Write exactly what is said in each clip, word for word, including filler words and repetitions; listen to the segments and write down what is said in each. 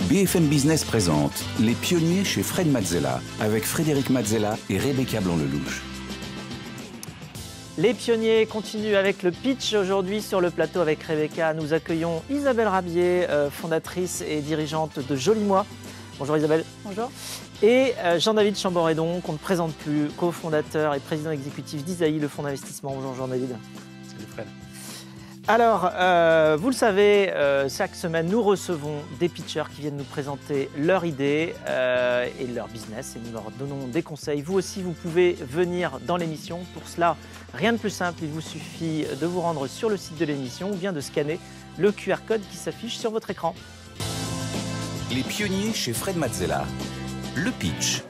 B F M Business présente Les pionniers chez Fred Mazzella avec Frédéric Mazzella et Rebecca Blanc-Lelouch. Les pionniers continuent avec le pitch. Aujourd'hui sur le plateau avec Rebecca, nous accueillons Isabelle Rabier, fondatrice et dirigeante de Joli Moi. Bonjour Isabelle. Bonjour. Et Jean-David Chamboredon, qu'on ne présente plus, cofondateur et président exécutif d'Isaïe, le fonds d'investissement. Bonjour Jean-David. Salut Fred. Alors, euh, vous le savez, euh, chaque semaine, nous recevons des pitchers qui viennent nous présenter leur idée euh, et leur business et nous leur donnons des conseils. Vous aussi, vous pouvez venir dans l'émission. Pour cela, rien de plus simple, il vous suffit de vous rendre sur le site de l'émission ou bien de scanner le Q R code qui s'affiche sur votre écran. Les pionniers chez Fred Mazzella. Le pitch.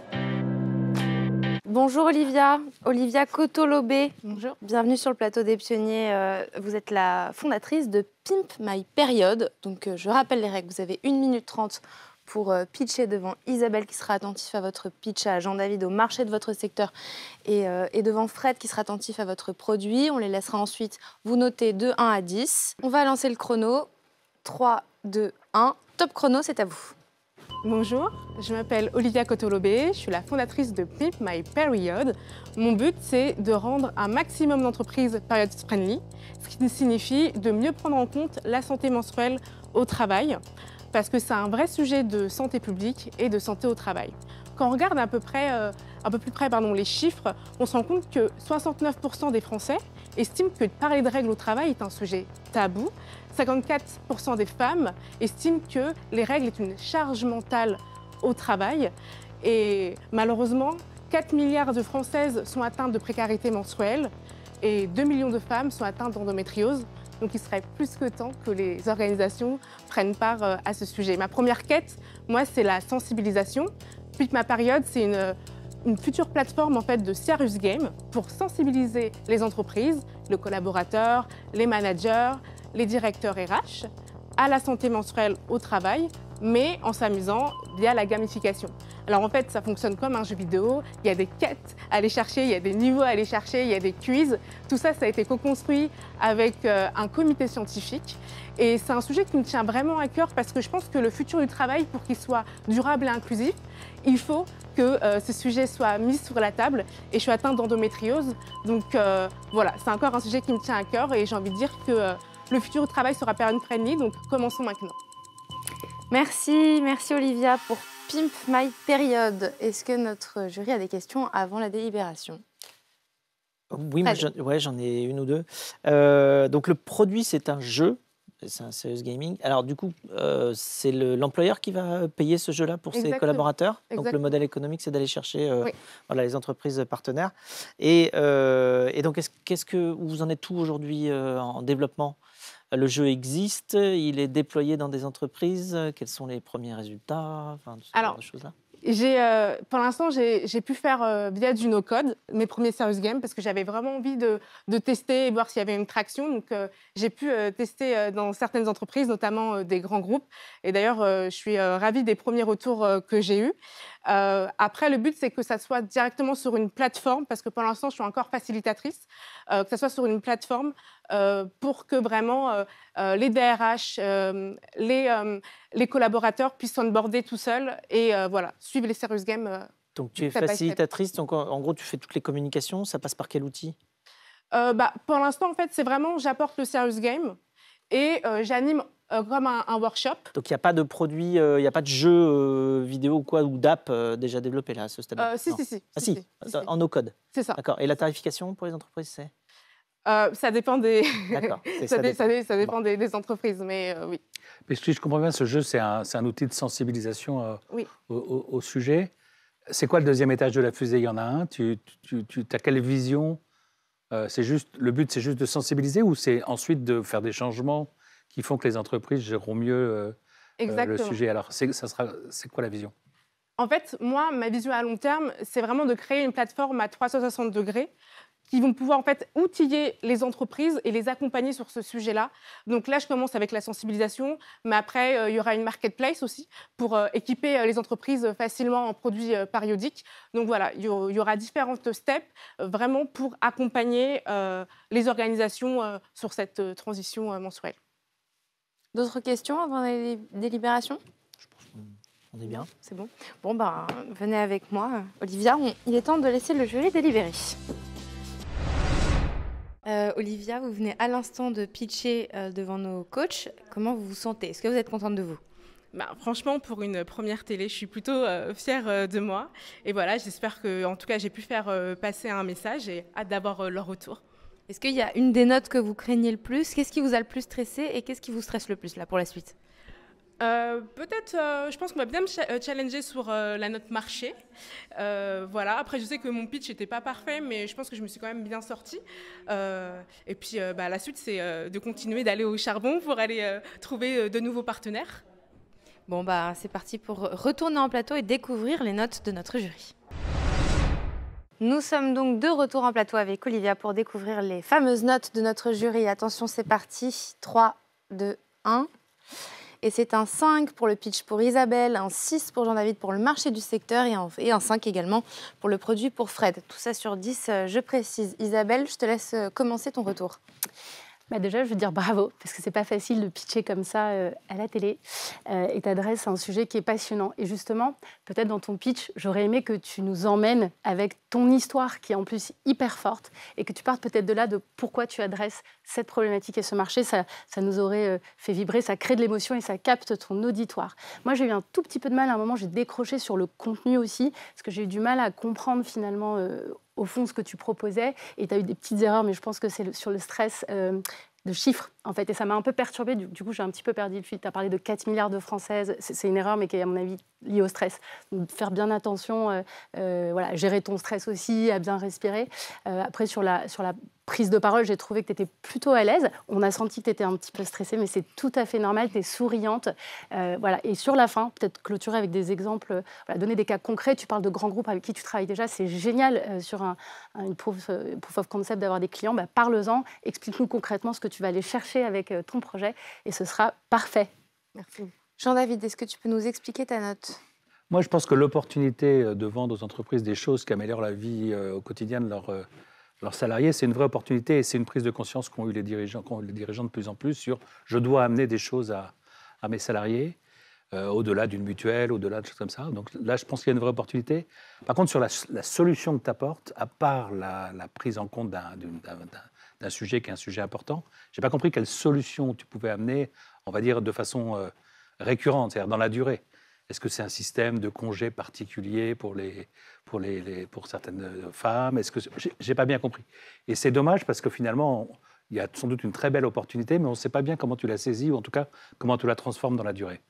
Bonjour Olivia, Olivia Cotolobé. Bonjour. Bienvenue sur le plateau des pionniers. Euh, vous êtes la fondatrice de Pimp My Period. Donc euh, je rappelle les règles, vous avez une minute trente pour euh, pitcher devant Isabelle qui sera attentif à votre pitch, à Jean-David au marché de votre secteur et, euh, et devant Fred qui sera attentif à votre produit. On les laissera ensuite vous noter de un à dix. On va lancer le chrono. trois, deux, un. Top chrono, c'est à vous. Bonjour, je m'appelle Olivia Cotolobé, je suis la fondatrice de Pimp My Period. Mon but, c'est de rendre un maximum d'entreprises period friendly, ce qui signifie de mieux prendre en compte la santé menstruelle au travail, parce que c'est un vrai sujet de santé publique et de santé au travail. Quand on regarde à peu près, euh, un peu plus près pardon, les chiffres, on se rend compte que soixante-neuf pour cent des Français estiment que parler de règles au travail est un sujet tabou. cinquante-quatre pour cent des femmes estiment que les règles est une charge mentale au travail. Et malheureusement, quatre milliards de Françaises sont atteintes de précarité menstruelle et deux millions de femmes sont atteintes d'endométriose. Donc il serait plus que temps que les organisations prennent part à ce sujet. Ma première quête, moi, c'est la sensibilisation. Pimp My Period, c'est une, une future plateforme en fait, de serious game pour sensibiliser les entreprises, le collaborateur, les managers, les directeurs R H à la santé menstruelle au travail, mais en s'amusant via la gamification. Alors en fait, ça fonctionne comme un jeu vidéo, il y a des quêtes à aller chercher, il y a des niveaux à aller chercher, il y a des quiz. Tout ça, ça a été co-construit avec euh, un comité scientifique. Et c'est un sujet qui me tient vraiment à cœur parce que je pense que le futur du travail, pour qu'il soit durable et inclusif, il faut que euh, ce sujet soit mis sur la table. Et je suis atteinte d'endométriose, donc euh, voilà, c'est encore un sujet qui me tient à cœur et j'ai envie de dire que euh, le futur du travail sera period friendly, donc commençons maintenant. Merci, merci Olivia pour Pimp My Period. Est-ce que notre jury a des questions avant la délibération? Oui, moi, j'en, ouais, j'en ai une ou deux. Euh, donc le produit, c'est un jeu, c'est un serious gaming. Alors du coup, euh, c'est le, l'employeur qui va payer ce jeu-là pour Exactement. ses collaborateurs. Donc Exactement. le modèle économique, c'est d'aller chercher euh, oui. voilà, les entreprises partenaires. Et, euh, et donc, qu'est-ce, qu'est-ce que vous en êtes où aujourd'hui euh, en développement? Le jeu existe, il est déployé dans des entreprises. Quels sont les premiers résultats, enfin, ce Alors, genre de choses-là? J'ai, euh, pour l'instant, j'ai, j'ai pu faire euh, via du no-code mes premiers serious games parce que j'avais vraiment envie de, de tester et voir s'il y avait une traction. Donc, euh, j'ai pu euh, tester euh, dans certaines entreprises, notamment euh, des grands groupes. Et d'ailleurs, euh, je suis euh, ravie des premiers retours euh, que j'ai eus. Euh, après, le but, c'est que ça soit directement sur une plateforme parce que pour l'instant, je suis encore facilitatrice, euh, que ça soit sur une plateforme euh, pour que vraiment euh, euh, les D R H, euh, les, euh, les collaborateurs puissent onboarder tout seuls et euh, voilà, suivre les serious games. Euh, donc, tu es facilitatrice, donc en, en gros, tu fais toutes les communications. Ça passe par quel outil? euh, bah, Pour l'instant, en fait, c'est vraiment, j'apporte le serious game et euh, j'anime Euh, comme un, un workshop. Donc il n'y a pas de produit, il euh, n'y a pas de jeu euh, vidéo ou quoi, ou d'app euh, déjà développé là à ce stade-là? euh, Si, si, si. Ah si, si, si, en no-code. C'est ça. D'accord. Et la tarification pour les entreprises, c'est euh, Ça dépend des. D'accord. ça, ça, dépend. ça, ça dépend bon. des, des entreprises, mais euh, oui. Mais si je comprends bien, ce jeu, c'est un, c'est un outil de sensibilisation euh, oui. au, au, au sujet. C'est quoi le deuxième étage de la fusée? Il y en a un. Tu, tu, tu as quelle vision? euh, c'est juste, le but, c'est juste de sensibiliser ou c'est ensuite de faire des changements qui font que les entreprises géreront mieux euh, euh, le sujet? Alors, c'est, ça sera, c'est quoi la vision? En fait, moi, ma vision à long terme, c'est vraiment de créer une plateforme à trois cent soixante degrés qui vont pouvoir en fait outiller les entreprises et les accompagner sur ce sujet-là. Donc là, je commence avec la sensibilisation, mais après, euh, il y aura une marketplace aussi pour euh, équiper euh, les entreprises facilement en produits euh, périodiques. Donc voilà, il y, y aura différentes steps euh, vraiment pour accompagner euh, les organisations euh, sur cette euh, transition euh, mensuelle. D'autres questions avant la délibération? Je pense que... On est bien. C'est bon. Bon, ben, venez avec moi. Olivia, on- il est temps de laisser le jury délibérer. Euh, Olivia, vous venez à l'instant de pitcher euh, devant nos coachs. Comment vous vous sentez? Est-ce que vous êtes contente de vous? Bah, franchement, pour une première télé, je suis plutôt euh, fière euh, de moi. Et voilà, j'espère que, en tout cas, j'ai pu faire euh, passer un message et hâte d'avoir euh, leur retour. Est-ce qu'il y a une des notes que vous craignez le plus? Qu'est-ce qui vous a le plus stressé et qu'est-ce qui vous stresse le plus là pour la suite? Euh, Peut-être, euh, je pense qu'on va bien me cha- euh, challenger sur euh, la note marché. Euh, voilà. Après, je sais que mon pitch n'était pas parfait, mais je pense que je me suis quand même bien sortie. Euh, et puis, euh, bah, la suite, c'est euh, de continuer d'aller au charbon pour aller euh, trouver euh, de nouveaux partenaires. Bon, bah, c'est parti pour retourner en plateau et découvrir les notes de notre jury. Nous sommes donc de retour en plateau avec Olivia pour découvrir les fameuses notes de notre jury. Attention, c'est parti. trois, deux, un. Et c'est un cinq pour le pitch pour Isabelle, un six pour Jean-David pour le marché du secteur et un, et un cinq également pour le produit pour Fred. Tout ça sur dix, euh, je précise. Isabelle, je te laisse euh, commencer ton retour. Bah déjà, je veux dire bravo, parce que c'est pas facile de pitcher comme ça euh, à la télé. Euh, et tu adresses un sujet qui est passionnant. Et justement, peut-être dans ton pitch, j'aurais aimé que tu nous emmènes avec ton histoire, qui est en plus hyper forte, et que tu partes peut-être de là, de pourquoi tu adresses cette problématique et ce marché. Ça, ça nous aurait euh, fait vibrer, ça crée de l'émotion et ça capte ton auditoire. Moi, j'ai eu un tout petit peu de mal, à un moment, j'ai décroché sur le contenu aussi, parce que j'ai eu du mal à comprendre finalement... Euh, au fond, ce que tu proposais, et tu as eu des petites erreurs, mais je pense que c'est le, sur le stress euh, de chiffres, en fait, et ça m'a un peu perturbée, du, du coup, j'ai un petit peu perdu le fil. Tu as parlé de quatre milliards de Françaises, c'est, c'est une erreur, mais qui est, à mon avis, liée au stress. Donc, faire bien attention, euh, euh, voilà, gérer ton stress aussi, à bien respirer. Euh, après, sur la, sur la prise de parole, j'ai trouvé que tu étais plutôt à l'aise. On a senti que tu étais un petit peu stressée, mais c'est tout à fait normal, tu es souriante. Euh, voilà. Et sur la fin, peut-être clôturer avec des exemples, euh, voilà, donner des cas concrets. Tu parles de grands groupes avec qui tu travailles déjà, c'est génial euh, sur un, un une proof, euh, proof of concept d'avoir des clients. Bah, parle-en, explique-nous concrètement ce que tu vas aller chercher avec euh, ton projet et ce sera parfait. Merci. Jean-David, est-ce que tu peux nous expliquer ta note? Moi, je pense que l'opportunité de vendre aux entreprises des choses qui améliorent la vie euh, au quotidien de leurs euh, leurs salariés, c'est une vraie opportunité et c'est une prise de conscience qu'ont eu les dirigeants, qu'ont eu les dirigeants de plus en plus sur je dois amener des choses à, à mes salariés, euh, au-delà d'une mutuelle, au-delà de choses comme ça. Donc là, je pense qu'il y a une vraie opportunité. Par contre, sur la, la solution que tu apportes, à part la, la prise en compte d'un, d'un, d'un, d'un sujet qui est un sujet important, je n'ai pas compris quelle solution tu pouvais amener, on va dire, de façon euh, récurrente, c'est-à-dire dans la durée. Est-ce que c'est un système de congés particulier pour, les, pour, les, les, pour certaines femmes? Est-ce que j'ai, j'ai pas bien compris. Et c'est dommage parce que finalement, il y a sans doute une très belle opportunité, mais on ne sait pas bien comment tu la saisis ou en tout cas comment tu la transformes dans la durée.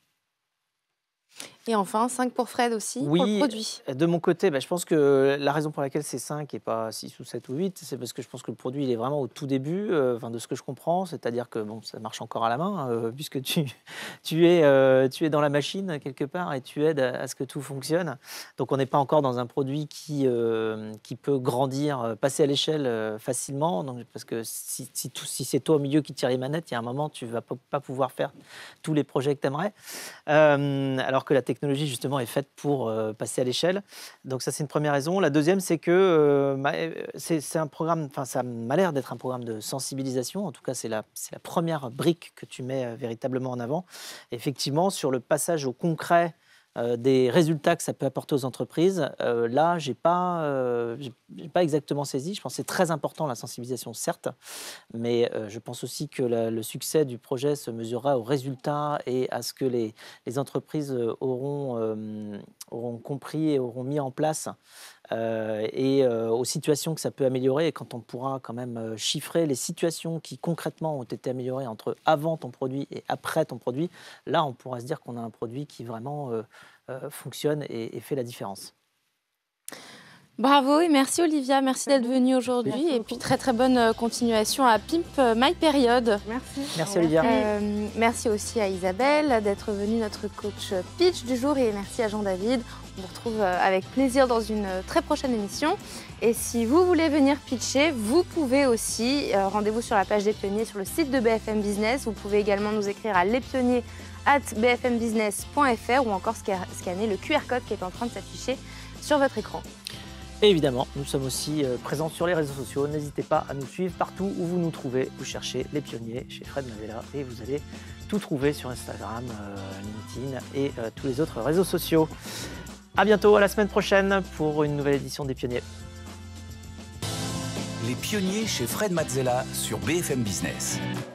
Et enfin, cinq pour Fred aussi, oui, pour le produit. De mon côté, bah, je pense que la raison pour laquelle c'est cinq et pas six ou sept ou huit, c'est parce que je pense que le produit il est vraiment au tout début, euh, enfin, de ce que je comprends, c'est-à-dire que bon, ça marche encore à la main, euh, puisque tu, tu, es, euh, tu es dans la machine quelque part et tu aides à, à ce que tout fonctionne. Donc on n'est pas encore dans un produit qui, euh, qui peut grandir, passer à l'échelle euh, facilement, donc, parce que si, si, tout, si c'est toi au milieu qui tire les manettes, il y a un moment tu ne vas pas, pas pouvoir faire tous les projets que tu aimerais. Euh, alors que la technologie justement est faite pour euh, passer à l'échelle. Donc ça c'est une première raison. La deuxième c'est que euh, c'est, c'est un programme, enfin ça m'a l'air d'être un programme de sensibilisation. En tout cas c'est la, c'est la première brique que tu mets euh, véritablement en avant. Effectivement sur le passage au concret euh, des résultats que ça peut apporter aux entreprises, euh, là j'ai pas, euh, j'ai, j'ai pas exactement saisi. Je pense que c'est très important la sensibilisation certes, mais euh, je pense aussi que la, le succès du projet se mesurera aux résultats et à ce que les, les entreprises auront, euh, auront compris et auront mis en place euh, et euh, aux situations que ça peut améliorer. Et quand on pourra quand même chiffrer les situations qui concrètement ont été améliorées entre avant ton produit et après ton produit, là on pourra se dire qu'on a un produit qui vraiment euh, euh, fonctionne et, et fait la différence. Bravo et merci Olivia, merci d'être venue aujourd'hui merci et puis très très bonne continuation à Pimp My Period. Merci. Merci Olivia. Euh, merci aussi à Isabelle d'être venue notre coach pitch du jour et merci à Jean-David. On vous retrouve avec plaisir dans une très prochaine émission. Et si vous voulez venir pitcher, vous pouvez aussi, euh, rendez-vous sur la page des pionniers sur le site de B F M Business. Vous pouvez également nous écrire à lespionniers arobase b f m business point f r ou encore scanner le Q R code qui est en train de s'afficher sur votre écran. Et évidemment, nous sommes aussi euh, présents sur les réseaux sociaux. N'hésitez pas à nous suivre partout où vous nous trouvez. Vous cherchez Les Pionniers chez Fred Mazzella et vous allez tout trouver sur Instagram, euh, LinkedIn et euh, tous les autres réseaux sociaux. À bientôt, à la semaine prochaine pour une nouvelle édition des Pionniers. Les Pionniers chez Fred Mazzella sur B F M Business.